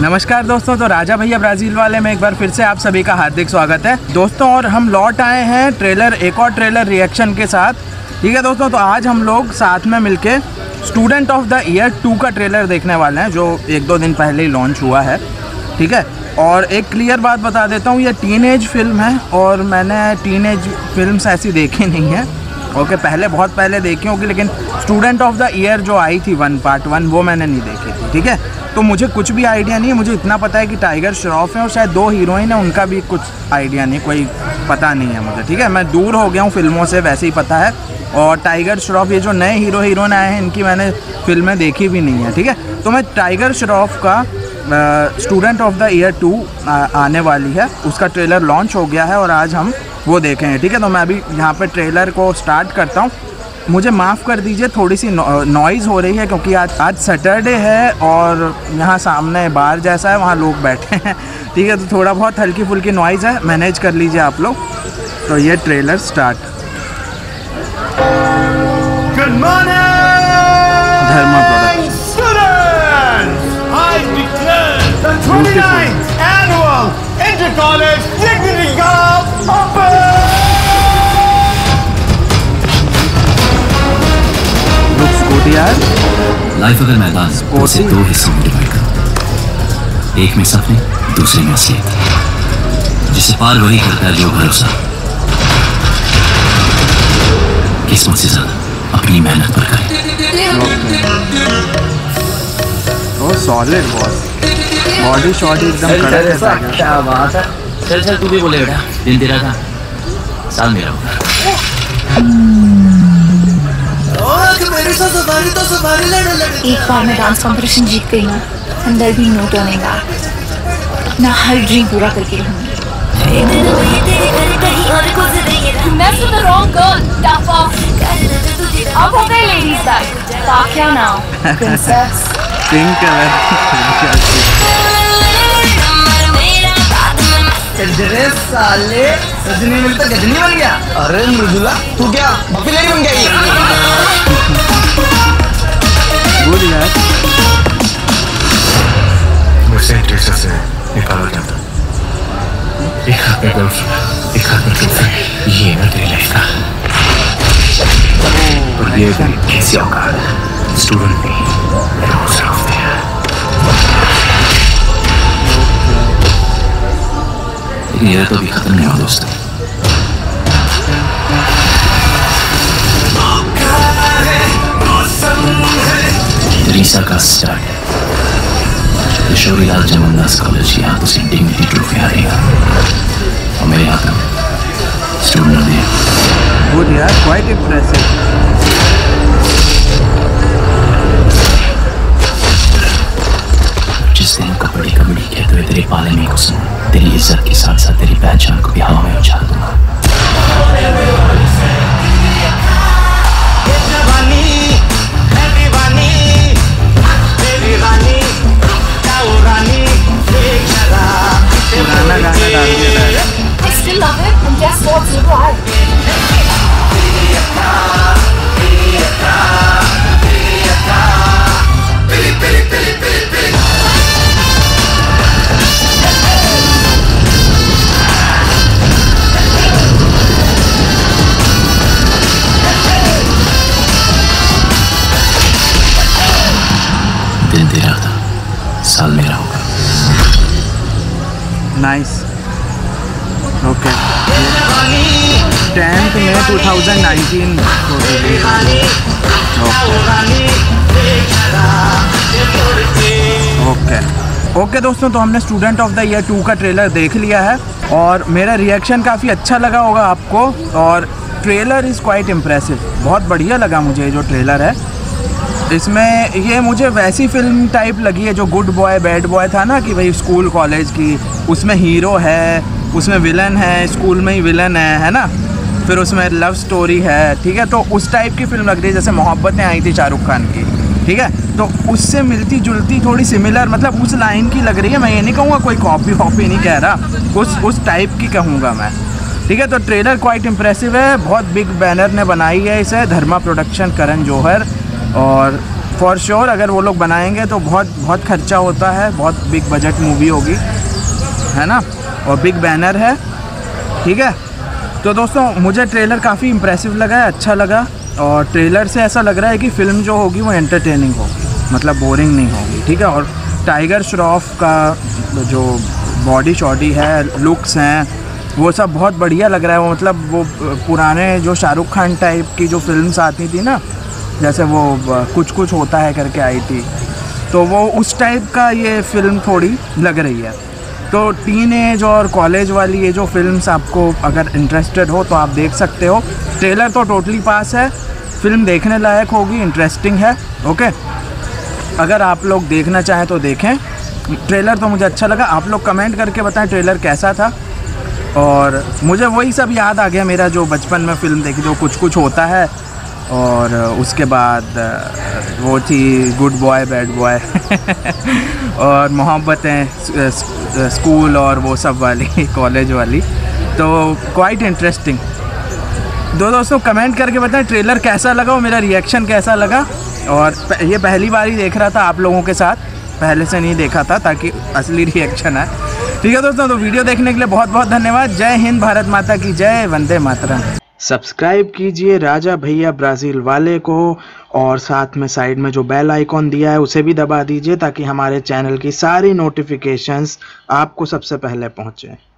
नमस्कार दोस्तों, तो राजा भैया ब्राज़ील वाले में एक बार फिर से आप सभी का हार्दिक स्वागत है दोस्तों। और हम लौट आए हैं एक और ट्रेलर रिएक्शन के साथ। ठीक है दोस्तों, तो आज हम लोग साथ में मिलके स्टूडेंट ऑफ द ईयर 2 का ट्रेलर देखने वाले हैं, जो 1-2 दिन पहले ही लॉन्च हुआ है। ठीक है, और एक क्लियर बात बता देता हूँ, ये टीनेज फिल्म है और मैंने टीनेज फिल्म्स ऐसी देखी नहीं है। ओके, बहुत पहले देखी होगी, लेकिन स्टूडेंट ऑफ द ईयर जो आई थी पार्ट 1 वो मैंने नहीं देखी थी। ठीक है, तो मुझे कुछ भी आइडिया नहीं है। मुझे इतना पता है कि टाइगर श्रॉफ है और शायद 2 हीरोइन है, उनका भी कुछ आइडिया नहीं, कोई पता नहीं है मुझे। ठीक है, मैं दूर हो गया हूँ फिल्मों से, वैसे ही पता है। और टाइगर श्रॉफ, ये जो नए हीरोइन आए हैं, इनकी मैंने फिल्में देखी भी नहीं है। ठीक है, तो मैं टाइगर श्रॉफ का स्टूडेंट ऑफ द ईयर 2 आने वाली है, उसका ट्रेलर लॉन्च हो गया है और आज हम वो देखेंगे। ठीक है, तो मैं अभी यहाँ पे ट्रेलर को स्टार्ट करता हूँ। मुझे माफ़ कर दीजिए, थोड़ी सी नॉइज़ हो रही है क्योंकि आज सैटरडे है और यहाँ सामने बार जैसा है, वहाँ लोग बैठे हैं। ठीक है, तो थोड़ा बहुत हल्की फुल्की नॉइज़ है, मैनेज कर लीजिए आप लोग। तो ये trailer start. Good morning, Dharma production. students! I declare the 29th annual Inter-College Dignity Cup open! Looks good यार। लाइफ अगर मैदान है, उसे 2 हिस्सों में डिवाइड करो। एक में सपने, दूसरे में असलियत। जिसे पार वही करता है जो भरोसा किस्मत से ज्यादा अपनी मेहनत पर करे। ओ सॉलिड बॉस, बॉडी शॉट एकदम कड़क है। क्या बात है। चल तू भी बोले बेटा, दिन तेरा था, साल मेरा होगा। एक बार मैं डांस कंपटीशन जीत गई हूँ, अंदर भी नो टर्निंग बैक। अपना हर ड्रीम पूरा करके रहूंगी। Messed with the wrong girl, Dappa. अब हो गए ladies night. क्या नाम? Princess. Pink colour. साले रजनी मिलता गजनी बन गया। अरे मृदुला, तू क्या बकरी बन गई? गुड यार। मुझे टीचर से निकाला गया था। एक हाथ में गर्लफ्रेंड, एक हाथ में गर्लफ्रेंड, ये ना तेरी लाइफ का। और ये कैसी औकात है, स्टूडेंट भी रोज रखते हैं। लेकिन ये तो भी खत्म नहीं हुआ दोस्तों। रीसा का स्टार्ट है। किशोरीलाल जमनदास कॉलेज यहाँ तो डिग्निटी ट्रॉफी हारेगा और मेरे हाथ में student of the year. Good यार, क्वाइट इम्प्रेसिव। जिस दिन कबड्डी कहते हुए तेरे पाले में को सुन, तेरी इज्जत के साथ साथ तेरी पहचान को भी हवा में उछाल दूंगा। पुराना गाना डाल दिया है। I still love it. And guess what? So do I. दिन तेरा था, साल मेरा होगा। नाइस। ओके, 10th May 2019 को रिलीज। ओके दोस्तों, तो हमने स्टूडेंट ऑफ द ईयर 2 का ट्रेलर देख लिया है और मेरा रिएक्शन काफ़ी अच्छा लगा होगा आपको। और ट्रेलर इज़ क्वाइट इम्प्रेसिव, बहुत बढ़िया लगा मुझे ये जो ट्रेलर है। इसमें ये मुझे वैसी फिल्म टाइप लगी है जो गुड बॉय बैड बॉय था ना, कि भाई स्कूल कॉलेज की, उसमें हीरो है, उसमें विलन है, स्कूल में ही विलन है ना, फिर उसमें लव स्टोरी है। ठीक है, तो उस टाइप की फिल्म लग रही है, जैसे मोहब्बतें आई थी शाहरुख खान की। ठीक है, तो उससे मिलती जुलती, थोड़ी सिमिलर, मतलब उस लाइन की लग रही है। मैं ये नहीं कहूँगा, कोई कॉपी वॉपी नहीं कह रहा, उस टाइप की कहूँगा मैं। ठीक है, तो ट्रेलर क्वाइट इम्प्रेसिव है, बहुत बिग बैनर ने बनाई है इसे, धर्मा प्रोडक्शन, करण जौहर। और फॉर श्योर अगर वो लोग बनाएंगे तो बहुत खर्चा होता है, बहुत बिग बजट मूवी होगी, है ना, और बिग बैनर है, ठीक है। तो दोस्तों मुझे ट्रेलर काफ़ी इम्प्रेसिव लगा है, अच्छा लगा, और ट्रेलर से ऐसा लग रहा है कि फ़िल्म जो होगी वो एंटरटेनिंग होगी, मतलब बोरिंग नहीं होगी, ठीक है। और टाइगर श्रॉफ का जो बॉडी शॉडी है, लुक्स हैं, वो सब बहुत बढ़िया लग रहा है। वो मतलब वो पुराने जो शाहरुख खान टाइप की जो फिल्म्स आती थी ना, जैसे वो कुछ कुछ होता है करके आई थी, तो वो उस टाइप का ये फ़िल्म थोड़ी लग रही है। तो टीन एज और कॉलेज वाली ये जो फिल्म्स आपको अगर इंटरेस्टेड हो तो आप देख सकते हो। ट्रेलर तो टोटली पास है, फिल्म देखने लायक होगी, इंटरेस्टिंग है, ओके। अगर आप लोग देखना चाहें तो देखें। ट्रेलर तो मुझे अच्छा लगा, आप लोग कमेंट करके बताएं ट्रेलर कैसा था। और मुझे वही सब याद आ गया मेरा जो बचपन में फ़िल्म देखी, जो कुछ कुछ होता है, और उसके बाद वो थी गुड बॉय बैड बॉय और मोहब्बतें स्कूल और वो सब वाली कॉलेज वाली, तो क्वाइट इंटरेस्टिंग। दोस्तों कमेंट करके बताएं ट्रेलर कैसा लगा और मेरा रिएक्शन कैसा लगा। और ये पहली बार ही देख रहा था आप लोगों के साथ, पहले से नहीं देखा था, ताकि असली रिएक्शन आए, ठीक है दोस्तों। तो वीडियो देखने के लिए बहुत बहुत धन्यवाद। जय हिंद, भारत माता की जय, वंदे मातरम। सब्सक्राइब कीजिए राजा भैया ब्राज़ील वाले को, और साथ में साइड में जो बेल आइकॉन दिया है उसे भी दबा दीजिए, ताकि हमारे चैनल की सारी नोटिफिकेशंस आपको सबसे पहले पहुंचे।